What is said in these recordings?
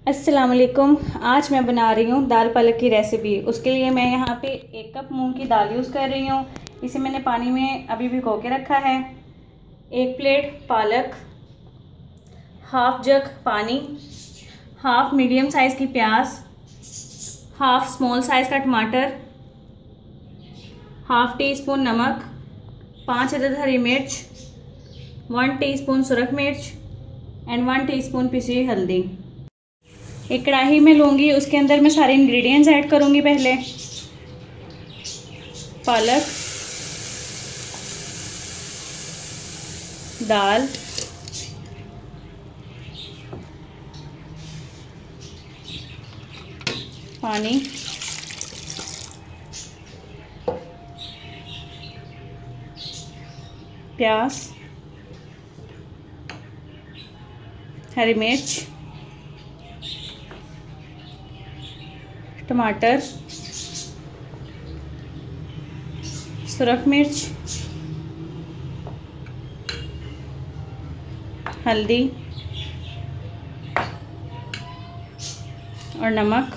अस्सलाम वालेकुम। आज मैं बना रही हूँ दाल पालक की रेसिपी। उसके लिए मैं यहाँ पे 1 कप मूंग की दाल यूज़ कर रही हूँ। इसे मैंने पानी में अभी भिगो के रखा है। 1 प्लेट पालक, हाफ जग पानी, हाफ मीडियम साइज़ की प्याज, हाफ स्मॉल साइज़ का टमाटर, हाफ टी स्पून नमक, 5 अदद हरी मिर्च, 1 टीस्पून सुरख मिर्च एंड 1 टीस्पून पिसी हुई हल्दी। एक कढ़ाई में लूँगी, उसके अंदर मैं सारे इंग्रेडिएंट्स ऐड करूँगी। पहले पालक, दाल, पानी, प्याज, हरी मिर्च, टमाटर, सुरख मिर्च, हल्दी और नमक।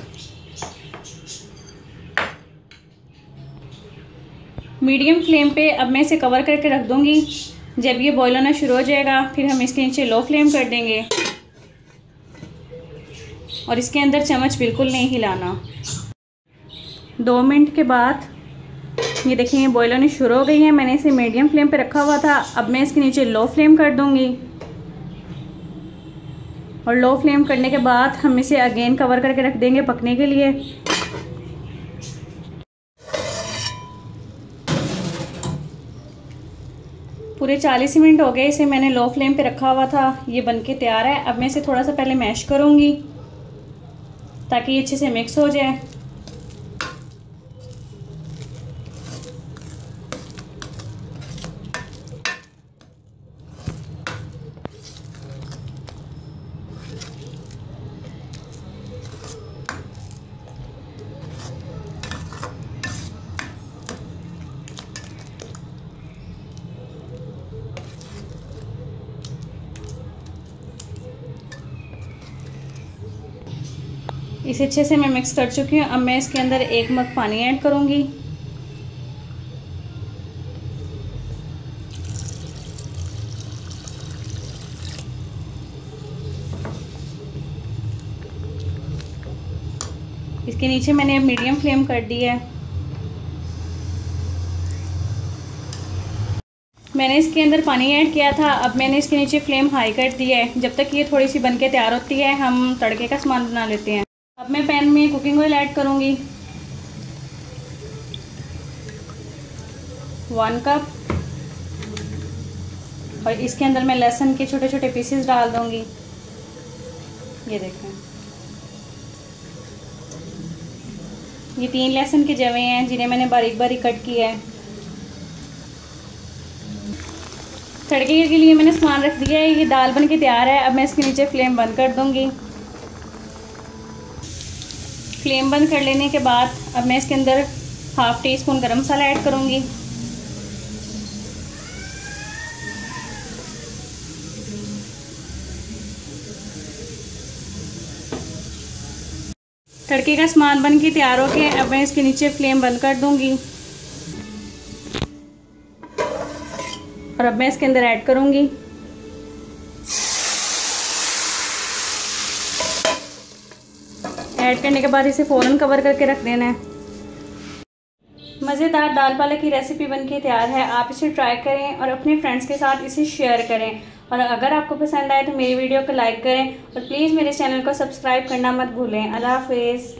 मीडियम फ्लेम पे अब मैं इसे कवर करके रख दूंगी। जब ये बॉईल होना शुरू हो जाएगा फिर हम इसके नीचे लो फ्लेम कर देंगे और इसके अंदर चम्मच बिल्कुल नहीं हिलाना। 2 मिनट के बाद ये देखिए बॉईल होनी शुरू हो गई है। मैंने इसे मीडियम फ्लेम पे रखा हुआ था। अब मैं इसके नीचे लो फ्लेम कर दूंगी और लो फ्लेम करने के बाद हम इसे अगेन कवर करके रख देंगे पकने के लिए। पूरे 40 मिनट हो गए इसे मैंने लो फ्लेम पे रखा हुआ था। ये बनके तैयार है। अब मैं इसे थोड़ा सा पहले मैश करूंगी ताकि ये अच्छे से मिक्स हो जाए। इसे अच्छे से मैं मिक्स कर चुकी हूँ। अब मैं इसके अंदर 1 मग पानी ऐड करूँगी। इसके नीचे मैंने अब मीडियम फ्लेम कर दी है। मैंने इसके अंदर पानी ऐड किया था। अब मैंने इसके नीचे फ्लेम हाई कर दी है। जब तक ये थोड़ी सी बनके तैयार होती है हम तड़के का सामान बना लेते हैं। अब मैं पैन में कुकिंग ऑयल ऐड करूँगी 1 कप और इसके अंदर मैं लहसुन के छोटे छोटे पीसेस डाल दूँगी। ये देखें, ये 3 लहसुन के जवे हैं जिन्हें मैंने बारीक बारीक कट किया है। तड़के के लिए मैंने सामान रख दिया है। ये दाल बन के तैयार है। अब मैं इसके नीचे फ्लेम बंद कर दूँगी। फ्लेम बंद कर लेने के बाद अब मैं इसके अंदर हाफ टी स्पून गरम मसाला ऐड करूँगी। तड़के का सामान बन के तैयार हो गया। अब मैं इसके नीचे फ्लेम बंद कर दूँगी और अब मैं इसके अंदर ऐड करूँगी ऐड करने के बाद इसे फ़ौरन कवर करके रख देना है। मज़ेदार दाल पालक की रेसिपी बनके तैयार है। आप इसे ट्राई करें और अपने फ्रेंड्स के साथ इसे शेयर करें। और अगर आपको पसंद आए तो मेरी वीडियो को लाइक करें और प्लीज़ मेरे चैनल को सब्सक्राइब करना मत भूलें। अल्लाह हाफ़िज़।